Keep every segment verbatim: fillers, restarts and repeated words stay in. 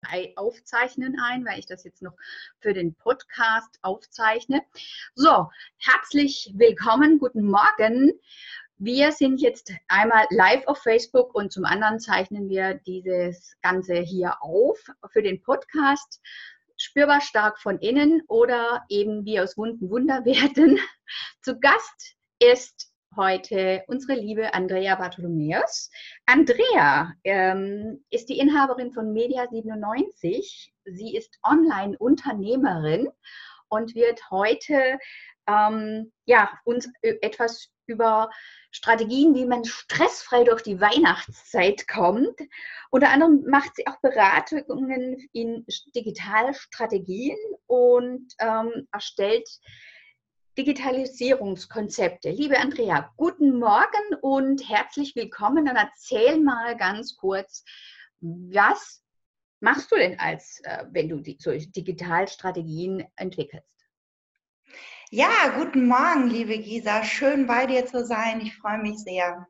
Aufzeichnen ein, weil ich das jetzt noch für den Podcast aufzeichne. So, herzlich willkommen, guten Morgen. Wir sind jetzt einmal live auf Facebook und zum anderen zeichnen wir dieses Ganze hier auf für den Podcast. Spürbar stark von innen oder eben wie aus Wunden Wunder werden. Zu Gast ist heute unsere liebe Andrea Bartholomäus. Andrea ähm, ist die Inhaberin von Media siebenundneunzig. Sie ist Online-Unternehmerin und wird heute ähm, ja, uns etwas über Strategien, wie man stressfrei durch die Weihnachtszeit kommt. Unter anderem macht sie auch Beratungen in Digitalstrategien und ähm, erstellt Digitalisierungskonzepte. Liebe Andrea, guten Morgen und herzlich willkommen. Dann erzähl mal ganz kurz, was machst du denn als, äh, wenn du die, solche Digitalstrategien entwickelst? Ja, guten Morgen, liebe Gisa. Schön bei dir zu sein. Ich freue mich sehr.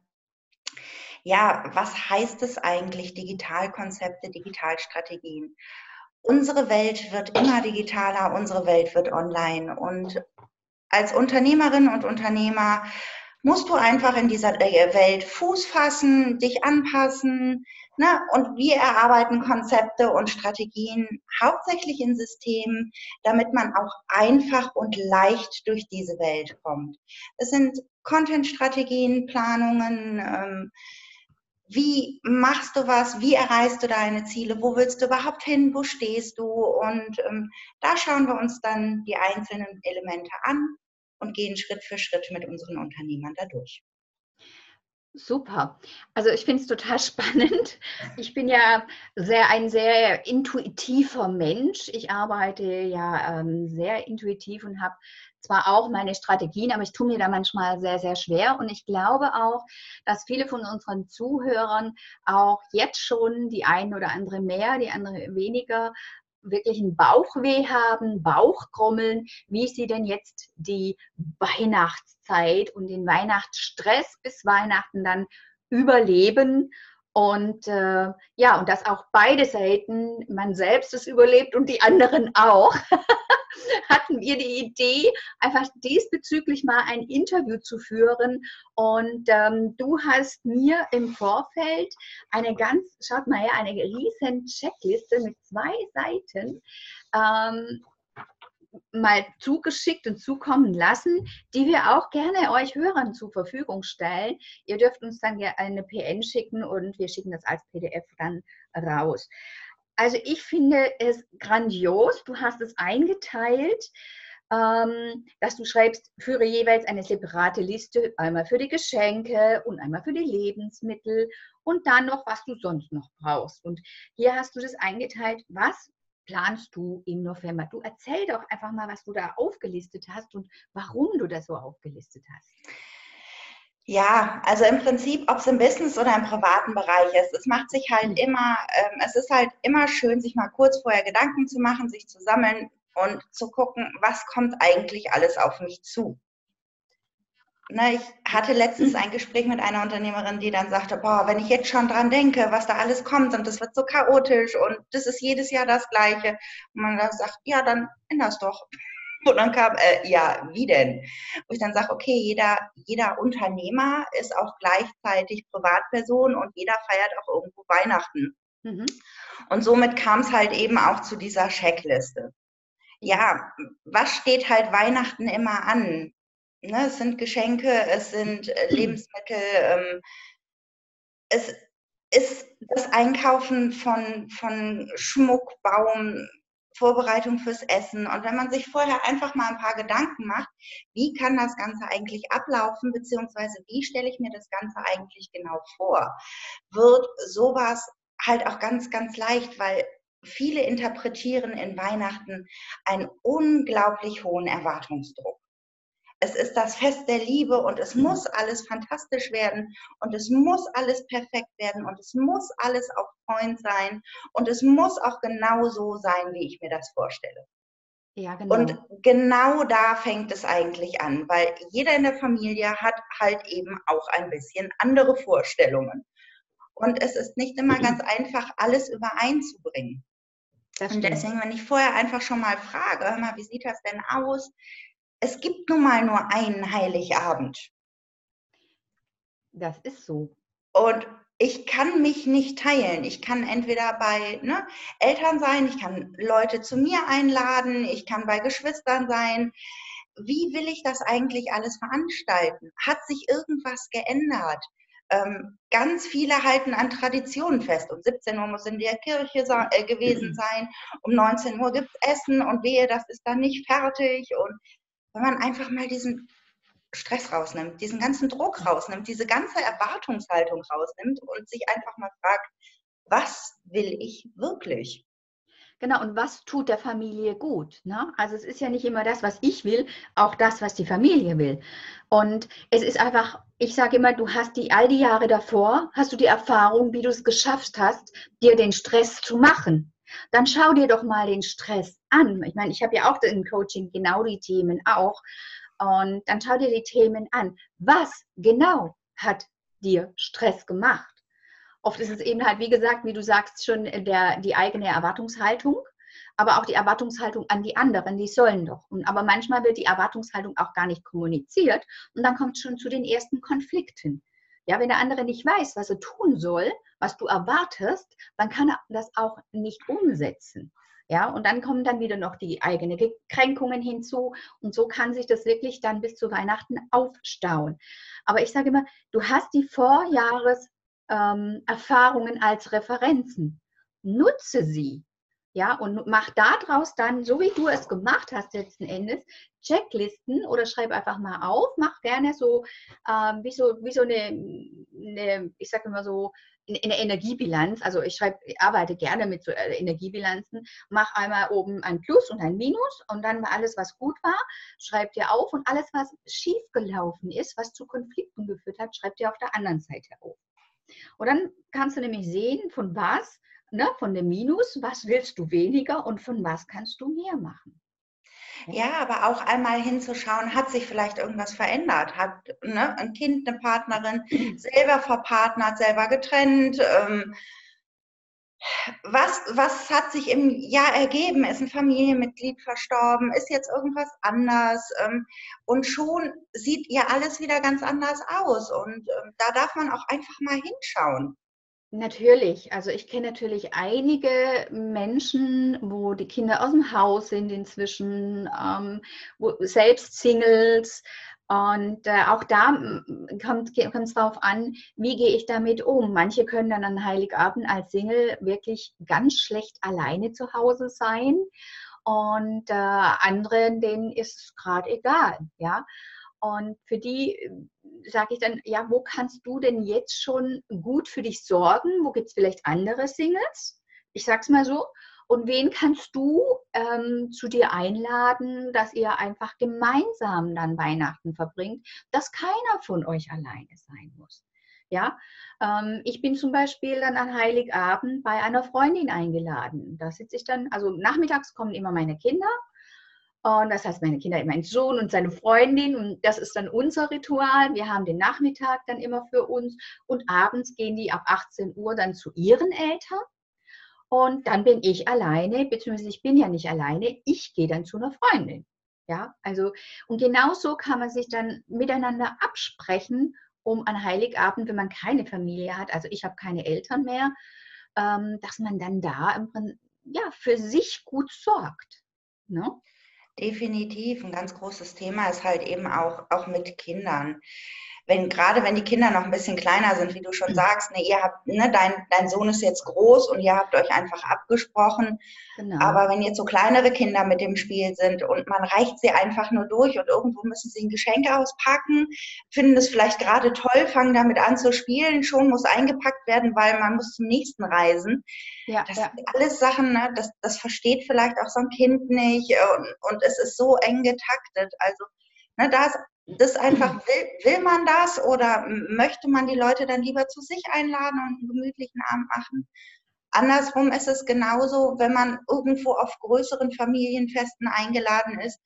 Ja, was heißt es eigentlich, Digitalkonzepte, Digitalstrategien? Unsere Welt wird immer digitaler, unsere Welt wird online. Und als Unternehmerin und Unternehmer musst du einfach in dieser Welt Fuß fassen, dich anpassen. Ne? Und wir erarbeiten Konzepte und Strategien hauptsächlich in Systemen, damit man auch einfach und leicht durch diese Welt kommt. Es sind Content-Strategien, Planungen, ähm, wie machst du was, wie erreichst du deine Ziele, wo willst du überhaupt hin, wo stehst du? Und ähm, da schauen wir uns dann die einzelnen Elemente an und gehen Schritt für Schritt mit unseren Unternehmern da durch. Super. Also ich finde es total spannend. Ich bin ja sehr, ein sehr intuitiver Mensch. Ich arbeite ja ähm, sehr intuitiv und habe zwar auch meine Strategien, aber ich tue mir da manchmal sehr, sehr schwer. Und ich glaube auch, dass viele von unseren Zuhörern auch jetzt schon die einen oder andere mehr, die andere weniger, wirklich einen Bauchweh haben, Bauchkrummeln, wie sie denn jetzt die Weihnachtszeit und den Weihnachtsstress bis Weihnachten dann überleben. Und äh, ja, und dass auch beide Seiten, man selbst es überlebt und die anderen auch, hatten wir die Idee, einfach diesbezüglich mal ein Interview zu führen. Und ähm, du hast mir im Vorfeld eine ganz, schaut mal her, eine riesen Checkliste mit zwei Seiten ähm, mal zugeschickt und zukommen lassen, die wir auch gerne euch Hörern zur Verfügung stellen. Ihr dürft uns dann eine P N schicken und wir schicken das als P D F dann raus. Also ich finde es grandios. Du hast es eingeteilt, ähm, dass du schreibst, führe jeweils eine separate Liste, einmal für die Geschenke und einmal für die Lebensmittel und dann noch, was du sonst noch brauchst. Und hier hast du das eingeteilt, was planst du im November? Du erzähl doch einfach mal, was du da aufgelistet hast und warum du das so aufgelistet hast. Ja, also im Prinzip, ob es im Business oder im privaten Bereich ist, es macht sich halt immer, ähm, es ist halt immer schön, sich mal kurz vorher Gedanken zu machen, sich zu sammeln und zu gucken, was kommt eigentlich alles auf mich zu. Ne, ich hatte letztens ein Gespräch mit einer Unternehmerin, die dann sagte, boah, wenn ich jetzt schon dran denke, was da alles kommt und das wird so chaotisch und das ist jedes Jahr das Gleiche. Und man dann sagt, ja, dann änder's doch. Und dann kam, äh, ja, wie denn? Wo ich dann sage, okay, jeder, jeder Unternehmer ist auch gleichzeitig Privatperson und jeder feiert auch irgendwo Weihnachten. Mhm. Und somit kam es halt eben auch zu dieser Checkliste. Ja, was steht halt Weihnachten immer an? Ne, es sind Geschenke, es sind Lebensmittel, ähm, es ist das Einkaufen von, von Schmuck, Baum, Vorbereitung fürs Essen. Und wenn man sich vorher einfach mal ein paar Gedanken macht, wie kann das Ganze eigentlich ablaufen, beziehungsweise wie stelle ich mir das Ganze eigentlich genau vor, wird sowas halt auch ganz, ganz leicht, weil viele interpretieren in Weihnachten einen unglaublich hohen Erwartungsdruck. Es ist das Fest der Liebe und es muss alles fantastisch werden und es muss alles perfekt werden und es muss alles auf Point sein und es muss auch genau so sein, wie ich mir das vorstelle. Ja, genau. Und genau da fängt es eigentlich an, weil jeder in der Familie hat halt eben auch ein bisschen andere Vorstellungen. Und es ist nicht immer ganz einfach, alles übereinzubringen. Das Und stimmt. deswegen, wenn ich vorher einfach schon mal frage, hör mal, wie sieht das denn aus? Es gibt nun mal nur einen Heiligabend. Das ist so. Und ich kann mich nicht teilen. Ich kann entweder bei ne, Eltern sein, ich kann Leute zu mir einladen, ich kann bei Geschwistern sein. Wie will ich das eigentlich alles veranstalten? Hat sich irgendwas geändert? Ähm, ganz viele halten an Traditionen fest. Um siebzehn Uhr muss in der Kirche äh, gewesen sein, um neunzehn Uhr gibt es Essen und wehe, das ist dann nicht fertig. Und wenn man einfach mal diesen Stress rausnimmt, diesen ganzen Druck rausnimmt, diese ganze Erwartungshaltung rausnimmt und sich einfach mal fragt, was will ich wirklich? Genau, und was tut der Familie gut? Ne? Also es ist ja nicht immer das, was ich will, auch das, was die Familie will. Und es ist einfach, ich sage immer, du hast die all die Jahre davor, hast du die Erfahrung, wie du es geschafft hast, dir den Stress zu machen. Dann schau dir doch mal den Stress an. Ich meine, ich habe ja auch im Coaching genau die Themen auch. Und dann schau dir die Themen an. Was genau hat dir Stress gemacht? Oft ist es eben halt, wie gesagt, wie du sagst, schon der, die eigene Erwartungshaltung, aber auch die Erwartungshaltung an die anderen, die sollen doch. Und, aber manchmal wird die Erwartungshaltung auch gar nicht kommuniziert und dann kommt es schon zu den ersten Konflikten. Ja, wenn der andere nicht weiß, was er tun soll, was du erwartest, dann kann er das auch nicht umsetzen. Ja, und dann kommen dann wieder noch die eigenen Kränkungen hinzu und so kann sich das wirklich dann bis zu Weihnachten aufstauen. Aber ich sage immer, du hast die Vorjahres ähm, Erfahrungen als Referenzen. Nutze sie. Ja, und mach daraus dann, so wie du es gemacht hast letzten Endes, Checklisten oder schreib einfach mal auf, mach gerne so, ähm, wie so, wie so eine, eine ich sage immer so, eine Energiebilanz. Also ich schreibe, ich arbeite gerne mit so Energiebilanzen. Mach einmal oben ein Plus und ein Minus und dann alles, was gut war, schreib dir auf und alles, was schief gelaufen ist, was zu Konflikten geführt hat, schreib dir auf der anderen Seite auf. Und dann kannst du nämlich sehen, von was, ne, von dem Minus, was willst du weniger und von was kannst du mehr machen. Ja, Ja, aber auch einmal hinzuschauen, hat sich vielleicht irgendwas verändert? Hat ne, ein Kind, eine Partnerin selber verpartnert, selber getrennt? Ähm, was, was hat sich im Jahr ergeben? Ist ein Familienmitglied verstorben? Ist jetzt irgendwas anders? Ähm, und schon sieht ja alles wieder ganz anders aus. Und ähm, da darf man auch einfach mal hinschauen. natürlich. Also ich kenne natürlich einige Menschen, wo die Kinder aus dem Haus sind inzwischen, ähm, wo, selbst Singles. Und äh, auch da mm, kommt es darauf an, wie gehe ich damit um. Manche können dann an Heiligabend als Single wirklich ganz schlecht alleine zu Hause sein. Und äh, anderen, denen ist es gerade egal. Ja? Und für die sage ich dann, ja, wo kannst du denn jetzt schon gut für dich sorgen? Wo gibt es vielleicht andere Singles? Ich sag's mal so. Und wen kannst du ähm, zu dir einladen, dass ihr einfach gemeinsam dann Weihnachten verbringt, dass keiner von euch alleine sein muss? Ja, ähm, ich bin zum Beispiel dann an Heiligabend bei einer Freundin eingeladen. Da sitze ich dann, also nachmittags kommen immer meine Kinder. Und das heißt, meine Kinder, mein Sohn und seine Freundin. Und das ist dann unser Ritual. Wir haben den Nachmittag dann immer für uns. Und abends gehen die ab achtzehn Uhr dann zu ihren Eltern. Und dann bin ich alleine, beziehungsweise ich bin ja nicht alleine. Ich gehe dann zu einer Freundin. Ja, also, und genauso kann man sich dann miteinander absprechen, um an Heiligabend, wenn man keine Familie hat, also ich habe keine Eltern mehr, ähm, dass man dann da im Prinzip, ja, für sich gut sorgt. Ne? Definitiv, ein ganz großes Thema ist halt eben auch, auch mit Kindern. Wenn, gerade wenn die Kinder noch ein bisschen kleiner sind, wie du schon sagst, ne, ihr habt, ne, dein, dein Sohn ist jetzt groß und ihr habt euch einfach abgesprochen. Genau. Aber wenn jetzt so kleinere Kinder mit dem Spiel sind und man reicht sie einfach nur durch und irgendwo müssen sie ein Geschenk auspacken, finden es vielleicht gerade toll, fangen damit an zu spielen, schon muss eingepackt werden, weil man muss zum nächsten reisen. Ja, Das ja. sind alles Sachen, ne, das, das versteht vielleicht auch so ein Kind nicht und, und es ist so eng getaktet. Also ne, da ist das einfach, will, will man das oder möchte man die Leute dann lieber zu sich einladen und einen gemütlichen Abend machen? Andersrum ist es genauso, wenn man irgendwo auf größeren Familienfesten eingeladen ist.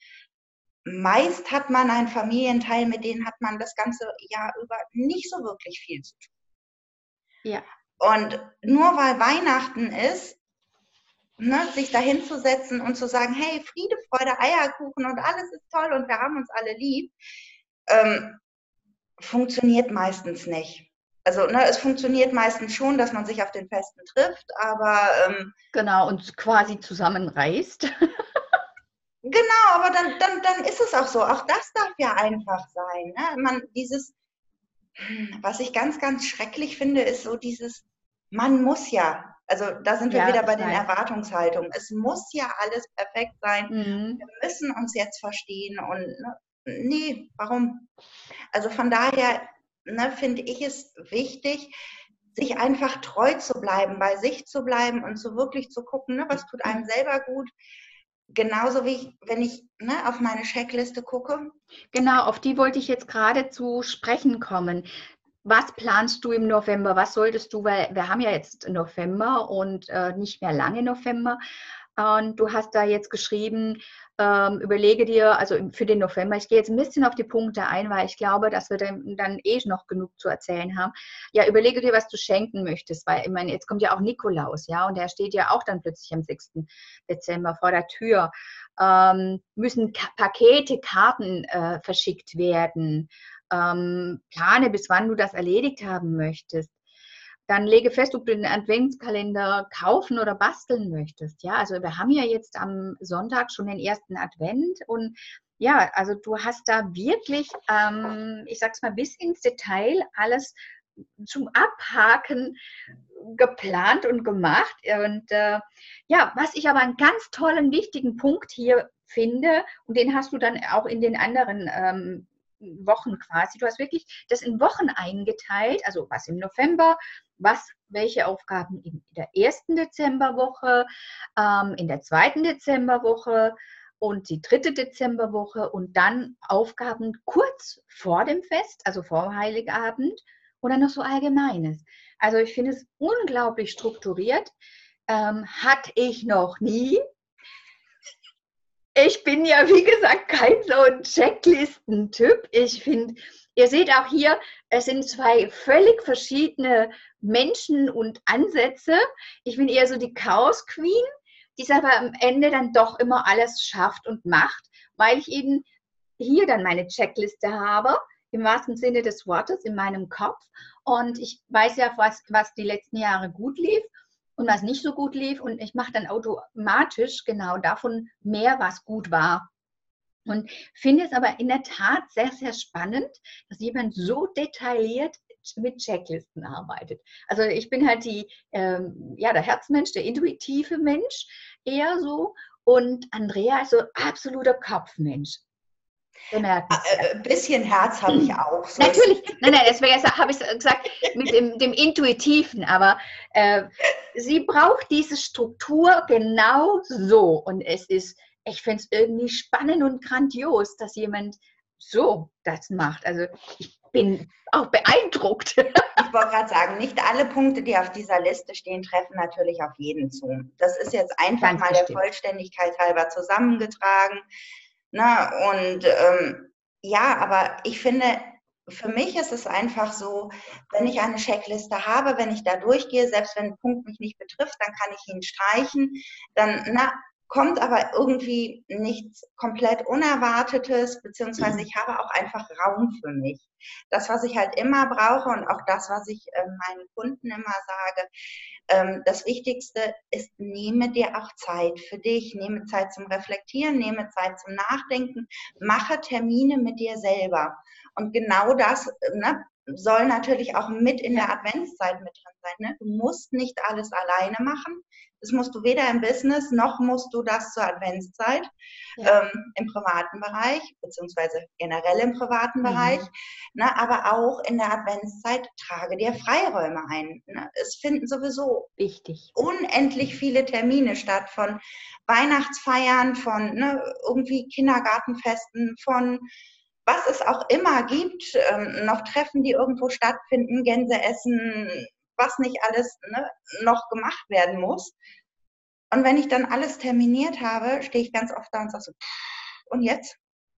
Meist hat man einen Familienteil, mit denen hat man das ganze Jahr über nicht so wirklich viel zu tun. Ja. Und nur weil Weihnachten ist, ne, sich da hinzusetzen und zu sagen, hey, Friede, Freude, Eierkuchen und alles ist toll und wir haben uns alle lieb, ähm, funktioniert meistens nicht. Also ne, es funktioniert meistens schon, dass man sich auf den Festen trifft, aber ähm, Genau, und quasi zusammenreißt. genau, aber dann, dann, dann ist es auch so. Auch das darf ja einfach sein. Ne? Man, dieses, was ich ganz, ganz schrecklich finde, ist so dieses, man muss ja. Also da sind wir Ja, wieder bei ich den weiß. Erwartungshaltungen. Es muss ja alles perfekt sein. Wir Mhm. müssen uns jetzt verstehen und ne, nee, warum? Also von daher ne, finde ich es wichtig, sich einfach treu zu bleiben, bei sich zu bleiben und so wirklich zu gucken, ne, was tut einem selber gut. Genauso wie ich, wenn ich ne, auf meine Checkliste gucke. Genau, auf die wollte ich jetzt gerade zu sprechen kommen. Was planst du im November? Was solltest du, weil wir haben ja jetzt November und äh, nicht mehr lange November. Und du hast da jetzt geschrieben, ähm, überlege dir, also für den November, ich gehe jetzt ein bisschen auf die Punkte ein, weil ich glaube, dass wir dann, dann eh noch genug zu erzählen haben. Ja, überlege dir, was du schenken möchtest, weil ich meine, jetzt kommt ja auch Nikolaus, ja, und der steht ja auch dann plötzlich am sechsten Dezember vor der Tür. Ähm, müssen Ka Pakete, Karten äh, verschickt werden. Ähm, plane, bis wann du das erledigt haben möchtest. Dann lege fest, ob du den Adventskalender kaufen oder basteln möchtest. Ja, also wir haben ja jetzt am Sonntag schon den ersten Advent und ja, also du hast da wirklich, ähm, ich sag's mal, bis ins Detail alles zum Abhaken geplant und gemacht. Und äh, ja, was ich aber einen ganz tollen, wichtigen Punkt hier finde, und den hast du dann auch in den anderen ähm, Wochen quasi. Du hast wirklich das in Wochen eingeteilt, also was im November, was, welche Aufgaben in der ersten Dezemberwoche, ähm, in der zweiten Dezemberwoche und die dritte Dezemberwoche und dann Aufgaben kurz vor dem Fest, also vor Heiligabend oder noch so Allgemeines. Also ich finde es unglaublich strukturiert. Ähm, hatte ich noch nie. Ich bin ja, wie gesagt, kein so ein Checklisten-Typ. Ich finde, ihr seht auch hier, es sind zwei völlig verschiedene Menschen und Ansätze. Ich bin eher so die Chaos Queen, die es aber am Ende dann doch immer alles schafft und macht, weil ich eben hier dann meine Checkliste habe, im wahrsten Sinne des Wortes, in meinem Kopf. Und ich weiß ja, was, was die letzten Jahre gut lief und was nicht so gut lief. Und ich mache dann automatisch genau davon mehr, was gut war. Und finde es aber in der Tat sehr, sehr spannend, dass jemand so detailliert mit Checklisten arbeitet. Also ich bin halt die, ähm, ja, der Herzmensch, der intuitive Mensch eher so. Und Andrea ist so absoluter Kopfmensch. Bemerkenswert. Ein bisschen Herz habe ich auch. So Natürlich, nein, nein, deswegen habe ich gesagt, mit dem, dem Intuitiven, aber äh, sie braucht diese Struktur genau so. Und es ist, ich finde es irgendwie spannend und grandios, dass jemand so das macht. Also ich bin auch beeindruckt. Ich wollte gerade sagen, nicht alle Punkte, die auf dieser Liste stehen, treffen natürlich auf jeden zu. Das ist jetzt einfach Ganz mal bestimmt. der Vollständigkeit halber zusammengetragen. Na, und ähm, ja, aber ich finde, für mich ist es einfach so, wenn ich eine Checkliste habe, wenn ich da durchgehe, selbst wenn ein Punkt mich nicht betrifft, dann kann ich ihn streichen. Dann na, kommt aber irgendwie nichts komplett Unerwartetes, beziehungsweise ich habe auch einfach Raum für mich. Das, was ich halt immer brauche und auch das, was ich äh, meinen Kunden immer sage, ähm, das Wichtigste ist, nehme dir auch Zeit für dich, nehme Zeit zum Reflektieren, nehme Zeit zum Nachdenken, mache Termine mit dir selber. Und genau das ne, soll natürlich auch mit in der Adventszeit mit drin sein. Ne? Du musst nicht alles alleine machen. Das musst du weder im Business, noch musst du das zur Adventszeit ja. ähm, im privaten Bereich, beziehungsweise generell im privaten mhm. Bereich. Ne, aber auch in der Adventszeit trage dir Freiräume ein. Ne? Es finden sowieso wichtig unendlich viele Termine statt, von Weihnachtsfeiern, von ne, irgendwie Kindergartenfesten, von was es auch immer gibt, ähm, noch Treffen, die irgendwo stattfinden, Gänseessen, was nicht alles ne, noch gemacht werden muss. Und wenn ich dann alles terminiert habe, stehe ich ganz oft da und sage so, und jetzt?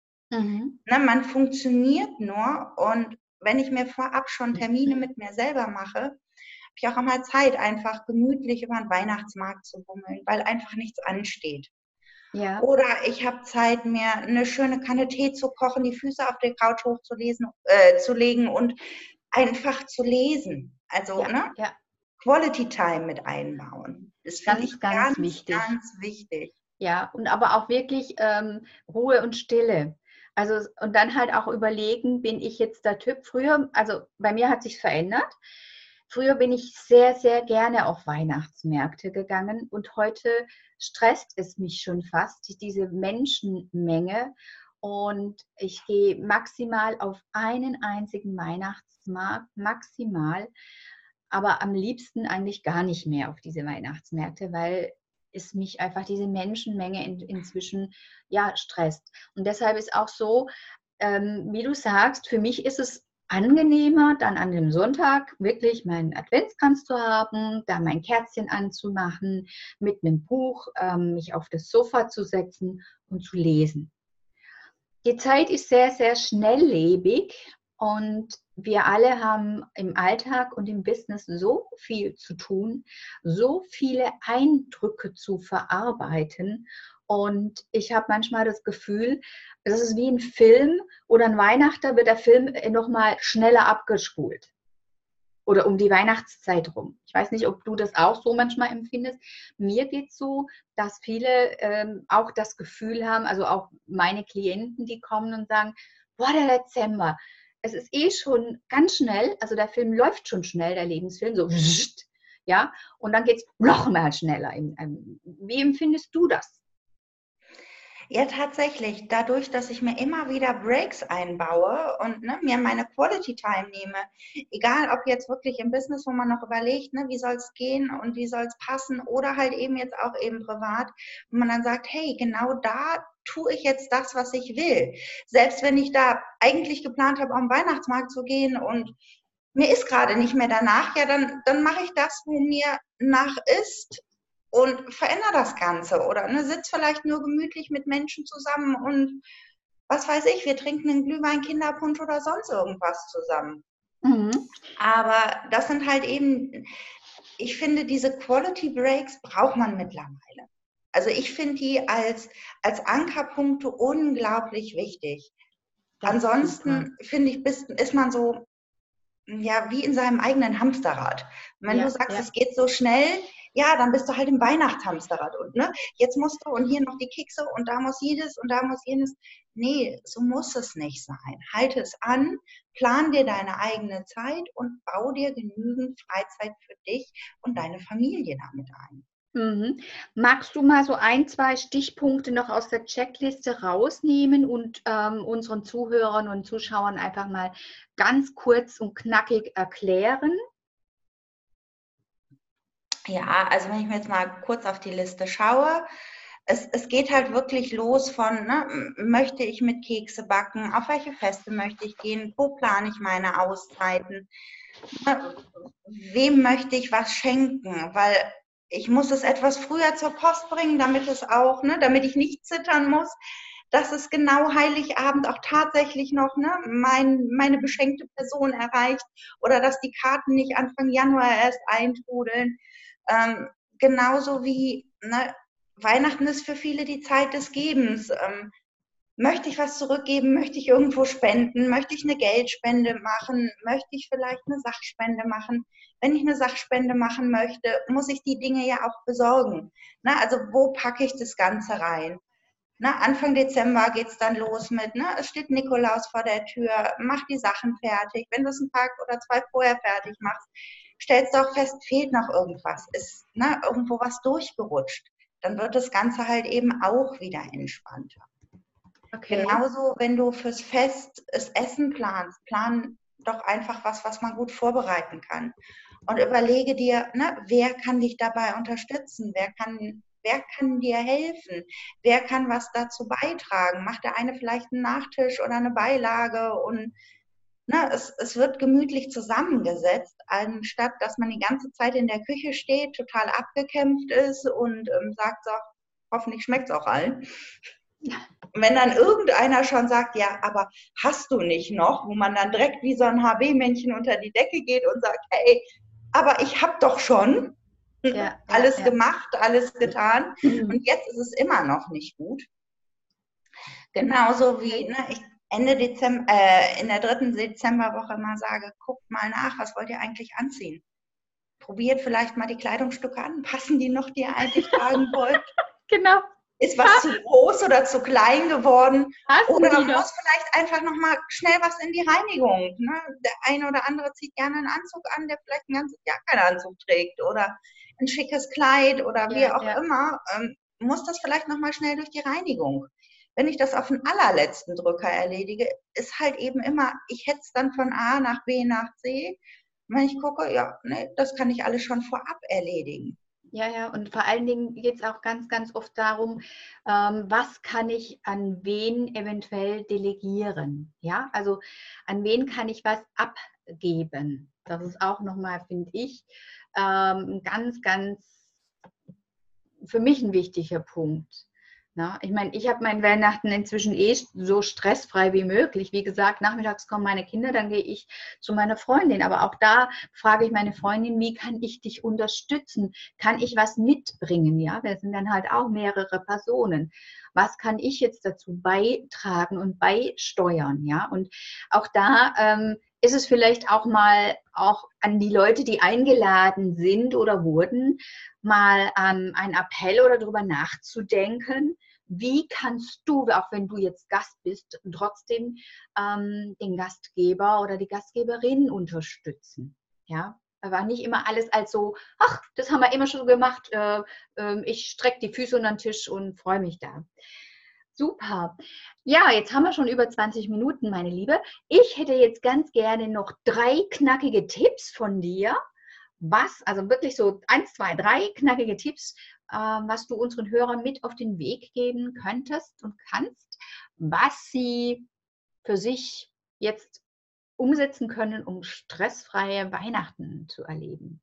Mhm. Ne, man funktioniert nur und wenn ich mir vorab schon Termine mit mir selber mache, ich auch einmal Zeit, einfach gemütlich über den Weihnachtsmarkt zu bummeln, weil einfach nichts ansteht. Ja. Oder ich habe Zeit, mir eine schöne Kanne Tee zu kochen, die Füße auf der Couch hochzulesen, äh, zu legen und einfach zu lesen. Also, Ja, ne? ja, Quality Time mit einbauen. Das finde ich ganz, ganz ganz, wichtig. ganz wichtig. Ja, und aber auch wirklich ähm, Ruhe und Stille. Also, und dann halt auch überlegen, bin ich jetzt der Typ früher, also bei mir hat sich verändert. Früher bin ich sehr, sehr gerne auf Weihnachtsmärkte gegangen und heute stresst es mich schon fast, diese Menschenmenge. Und ich gehe maximal auf einen einzigen Weihnachtsmarkt, maximal, aber am liebsten eigentlich gar nicht mehr auf diese Weihnachtsmärkte, weil es mich einfach diese Menschenmenge in, inzwischen ja stresst. Und deshalb ist auch so, ähm, wie du sagst, für mich ist es angenehmer, dann an dem Sonntag wirklich meinen Adventskranz zu haben, da mein Kerzchen anzumachen, mit einem Buch ähm, mich auf das Sofa zu setzen und zu lesen. Die Zeit ist sehr, sehr schnelllebig und wir alle haben im Alltag und im Business so viel zu tun, so viele Eindrücke zu verarbeiten. Und ich habe manchmal das Gefühl, es ist wie ein Film oder ein Weihnachten wird der Film nochmal schneller abgespult. Oder um die Weihnachtszeit rum. Ich weiß nicht, ob du das auch so manchmal empfindest. Mir geht es so, dass viele ähm, auch das Gefühl haben, also auch meine Klienten, die kommen und sagen, boah, der Dezember, es ist eh schon ganz schnell, also der Film läuft schon schnell, der Lebensfilm, so, ja, und dann geht es noch mal schneller. Wie empfindest du das? Ja, tatsächlich. Dadurch, dass ich mir immer wieder Breaks einbaue und ne, mir meine Quality Time nehme, egal ob jetzt wirklich im Business, wo man noch überlegt, ne, wie soll es gehen und wie soll es passen, oder halt eben jetzt auch eben privat, wo man dann sagt, hey, genau da tue ich jetzt das, was ich will. Selbst wenn ich da eigentlich geplant habe, auf den Weihnachtsmarkt zu gehen und mir ist gerade nicht mehr danach, ja, dann, dann mache ich das, wo mir nach ist und verändere das Ganze. Oder ne, sitz vielleicht nur gemütlich mit Menschen zusammen und was weiß ich, wir trinken einen Glühwein, Kinderpunsch oder sonst irgendwas zusammen. Mhm. Aber das sind halt eben, ich finde, diese Quality Breaks braucht man mittlerweile. Also ich finde die als, als Ankerpunkte unglaublich wichtig. Das Ansonsten, finde ich, bist, ist man so, ja, wie in seinem eigenen Hamsterrad. Und wenn ja, du sagst, ja. es geht so schnell, ja, dann bist du halt im Weihnachtshamsterrad. Und ne, jetzt musst du und hier noch die Kekse und da muss jedes und da muss jenes. Nee, so muss es nicht sein. Halte es an, plan dir deine eigene Zeit und bau dir genügend Freizeit für dich und deine Familie damit ein. Mhm. Magst du mal so ein, zwei Stichpunkte noch aus der Checkliste rausnehmen und ähm, unseren Zuhörern und Zuschauern einfach mal ganz kurz und knackig erklären? Ja, also wenn ich mir jetzt mal kurz auf die Liste schaue, es, es geht halt wirklich los von, ne, möchte ich mit Kekse backen, auf welche Feste möchte ich gehen, wo plane ich meine Auszeiten, ne, wem möchte ich was schenken, weil ich muss es etwas früher zur Post bringen, damit es auch, ne, damit ich nicht zittern muss, dass es genau Heiligabend auch tatsächlich noch ne, mein, meine beschenkte Person erreicht oder dass die Karten nicht Anfang Januar erst eintrudeln. Ähm, genauso wie ne, Weihnachten ist für viele die Zeit des Gebens. Ähm, möchte ich was zurückgeben? Möchte ich irgendwo spenden? Möchte ich eine Geldspende machen? Möchte ich vielleicht eine Sachspende machen? Wenn ich eine Sachspende machen möchte, muss ich die Dinge ja auch besorgen. Ne, also wo packe ich das Ganze rein? Ne, Anfang Dezember geht es dann los mit, ne, es steht Nikolaus vor der Tür, mach die Sachen fertig. Wenn du es einen Tag oder zwei vorher fertig machst, stellst du auch fest, fehlt noch irgendwas, ist ne, irgendwo was durchgerutscht. Dann wird das Ganze halt eben auch wieder entspannter. Okay. Genauso, wenn du fürs Fest das Essen planst, plan doch einfach was, was man gut vorbereiten kann. Und überlege dir, ne, wer kann dich dabei unterstützen, wer kann, wer kann dir helfen, wer kann was dazu beitragen. Macht der eine vielleicht einen Nachtisch oder eine Beilage und ne, es, es wird gemütlich zusammengesetzt, anstatt dass man die ganze Zeit in der Küche steht, total abgekämpft ist und ähm, sagt so, hoffentlich schmeckt es auch allen. Und wenn dann irgendeiner schon sagt, ja, aber hast du nicht noch, wo man dann direkt wie so ein H B-Männchen unter die Decke geht und sagt, hey, aber ich habe doch schon Ja, ja, alles ja. gemacht, alles getan und Mhm. jetzt ist es immer noch nicht gut. Genauso wie Okay. ne, ich Ende Dezember, äh, in der dritten Dezemberwoche mal sage, guckt mal nach, was wollt ihr eigentlich anziehen? Probiert vielleicht mal die Kleidungsstücke an, passen die noch, die ihr eigentlich tragen wollt? Genau. Ist was zu groß oder zu klein geworden? Passen Oder die noch? muss vielleicht einfach noch mal schnell was in die Reinigung? Ne? Der eine oder andere zieht gerne einen Anzug an, der vielleicht ein ganzes Jahr keinen Anzug trägt oder ein schickes Kleid oder wie Ja, auch ja. immer. Ähm, muss das vielleicht noch mal schnell durch die Reinigung? Wenn ich das auf den allerletzten Drücker erledige, ist halt eben immer, ich hätte es dann von A nach B nach C. Und wenn ich gucke, ja, ne, das kann ich alles schon vorab erledigen. Ja, ja, und vor allen Dingen geht es auch ganz, ganz oft darum, ähm, was kann ich an wen eventuell delegieren? Ja, also an wen kann ich was abgeben? Das ist auch nochmal, finde ich, ähm, ein ganz, ganz für mich ein wichtiger Punkt. Na, ich meine, ich habe mein Weihnachten inzwischen eh so stressfrei wie möglich. Wie gesagt, nachmittags kommen meine Kinder, dann gehe ich zu meiner Freundin. Aber auch da frage ich meine Freundin, wie kann ich dich unterstützen? Kann ich was mitbringen? Ja, wir sind dann halt auch mehrere Personen. Was kann ich jetzt dazu beitragen und beisteuern? Ja, und auch da ähm, ist es vielleicht auch mal auch an die Leute, die eingeladen sind oder wurden, mal ähm, ein Appell oder darüber nachzudenken, wie kannst du, auch wenn du jetzt Gast bist, trotzdem ähm, den Gastgeber oder die Gastgeberin unterstützen. Ja, aber nicht immer alles als so, ach, das haben wir immer schon gemacht, äh, äh, ich strecke die Füße unter den Tisch und freue mich da. Super. Ja, jetzt haben wir schon über zwanzig Minuten, meine Liebe. Ich hätte jetzt ganz gerne noch drei knackige Tipps von dir, was, also wirklich so eins, zwei, drei knackige Tipps, äh, was du unseren Hörern mit auf den Weg geben könntest und kannst, was sie für sich jetzt umsetzen können, um stressfreie Weihnachten zu erleben.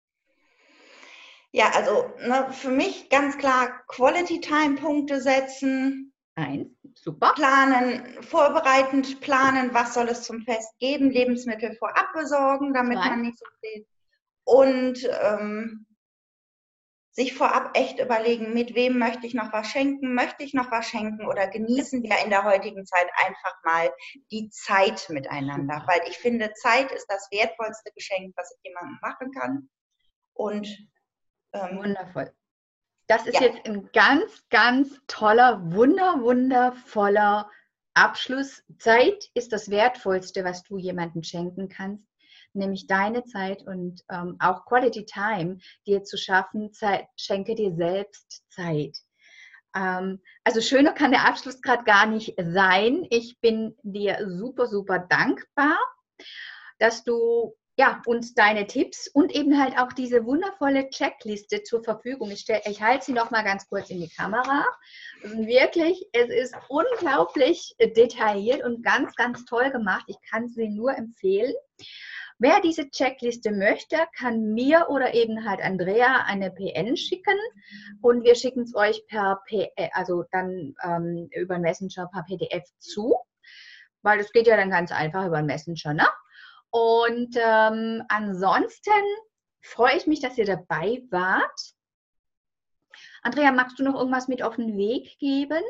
Ja, also ne, für mich ganz klar Quality-Time-Punkte setzen, Eins, super. planen, vorbereitend planen, was soll es zum Fest geben, Lebensmittel vorab besorgen, damit Zwei. man nicht so viel und ähm, sich vorab echt überlegen, mit wem möchte ich noch was schenken, möchte ich noch was schenken oder genießen wir in der heutigen Zeit einfach mal die Zeit miteinander, Super. weil ich finde, Zeit ist das wertvollste Geschenk, was ich jemandem machen kann und ähm, Wundervoll. Das ist ja, jetzt ein ganz, ganz toller, wunder, wundervoller Abschluss. Zeit ist das Wertvollste, was du jemandem schenken kannst, nämlich deine Zeit und ähm, auch Quality Time dir zu schaffen. Zeit, schenke dir selbst Zeit. Ähm, also schöner kann der Abschluss gerade gar nicht sein. Ich bin dir super, super dankbar, dass du ja, uns deine Tipps und eben halt auch diese wundervolle Checkliste zur Verfügung. Ich, stell, ich halte sie noch mal ganz kurz in die Kamera. Also wirklich, es ist unglaublich detailliert und ganz, ganz toll gemacht. Ich kann sie nur empfehlen. Wer diese Checkliste möchte, kann mir oder eben halt Andrea eine P N schicken und wir schicken es euch per P, also dann ähm, über Messenger per P D F zu, weil das geht ja dann ganz einfach über Messenger, ne? Und ähm, ansonsten freue ich mich, dass ihr dabei wart. Andrea, magst du noch irgendwas mit auf den Weg geben?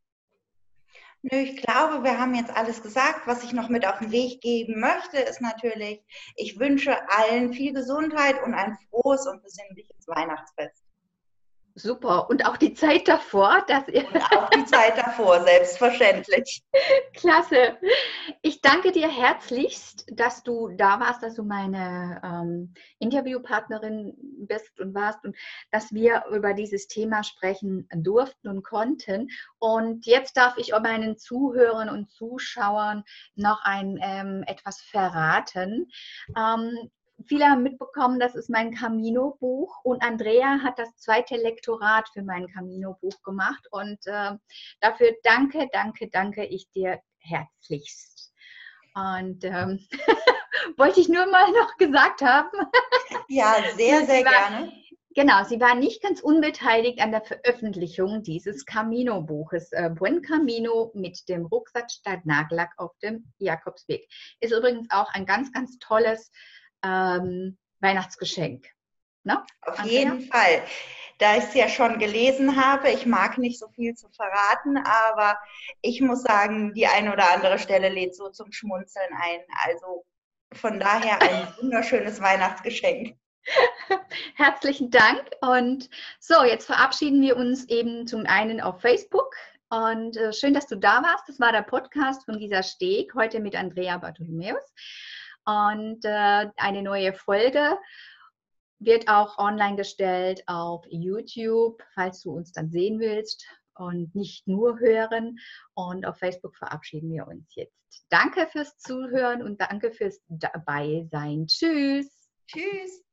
nö, ich glaube, wir haben jetzt alles gesagt. Was ich noch mit auf den Weg geben möchte, ist natürlich, ich wünsche allen viel Gesundheit und ein frohes und besinnliches Weihnachtsfest. Super. Und auch die Zeit davor, dass ihr. Und auch die Zeit davor, selbstverständlich. Klasse. Ich danke dir herzlichst, dass du da warst, dass du meine ähm, Interviewpartnerin bist und warst und dass wir über dieses Thema sprechen durften und konnten. Und jetzt darf ich meinen Zuhörern und Zuschauern noch ein ähm, etwas verraten. Ähm, Viele haben mitbekommen, das ist mein Camino-Buch und Andrea hat das zweite Lektorat für mein Camino-Buch gemacht und äh, dafür danke, danke, danke ich dir herzlichst. Und ähm, wollte ich nur mal noch gesagt haben. Ja, sehr, sie sehr war, gerne. genau, sie war nicht ganz unbeteiligt an der Veröffentlichung dieses Camino-Buches. Äh, Buen Camino mit dem Rucksack statt Nagellack auf dem Jakobsweg. Ist übrigens auch ein ganz, ganz tolles ähm, Weihnachtsgeschenk. Ne, Auf Andrea? jeden Fall. Da ich es ja schon gelesen habe, ich mag nicht so viel zu verraten, aber ich muss sagen, die eine oder andere Stelle lädt so zum Schmunzeln ein. Also von daher ein wunderschönes Weihnachtsgeschenk. Herzlichen Dank. Und so, jetzt verabschieden wir uns eben zum einen auf Facebook. Und äh, schön, dass du da warst. Das war der Podcast von Gisa Steg, heute mit Andrea Bartholomäus. Und äh, eine neue Folge wird auch online gestellt auf YouTube, falls du uns dann sehen willst und nicht nur hören. Und auf Facebook verabschieden wir uns jetzt. Danke fürs Zuhören und danke fürs Dabeisein. Tschüss. Tschüss.